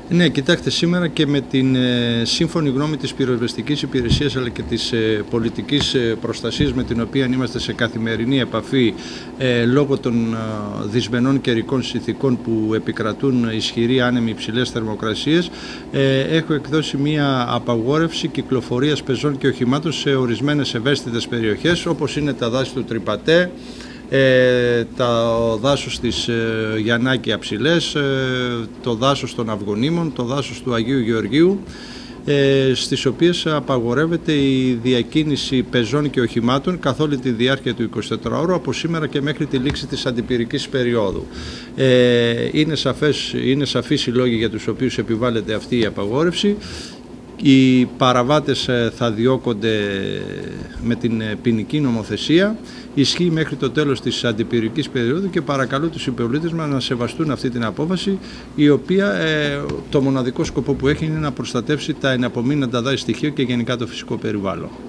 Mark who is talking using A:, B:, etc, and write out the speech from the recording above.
A: Ναι, κοιτάξτε, σήμερα και με την σύμφωνη γνώμη της πυροσβεστικής υπηρεσίας αλλά και της πολιτικής προστασίας με την οποία είμαστε σε καθημερινή επαφή λόγω των δυσμενών καιρικών συνθηκών που επικρατούν ισχυροί άνεμοι, υψηλές θερμοκρασίες, έχω εκδώσει μία απαγόρευση κυκλοφορίας πεζών και οχημάτων σε ορισμένες ευαίσθητες περιοχές, όπως είναι τα δάση του Τρυπατέ, το δάσος της Γιαννάκη Αψηλές, το δάσος των Αυγονίμων, το δάσος του Αγίου Γεωργίου, στις οποίες απαγορεύεται η διακίνηση πεζών και οχημάτων καθ' όλη τη διάρκεια του 24ωρου από σήμερα και μέχρι τη λήξη της αντιπυρικής περίοδου. Είναι σαφείς οι λόγοι για τους οποίους επιβάλλεται αυτή η απαγόρευση. Οι παραβάτες θα διώκονται με την ποινική νομοθεσία. Ισχύει μέχρι το τέλος της αντιπυρικής περίοδου και παρακαλώ τους συμπολίτες μας να σεβαστούν αυτή την απόφαση, η οποία το μοναδικό σκοπό που έχει είναι να προστατεύσει τα εναπομείναντα δάση στοιχεία και γενικά το φυσικό περιβάλλον.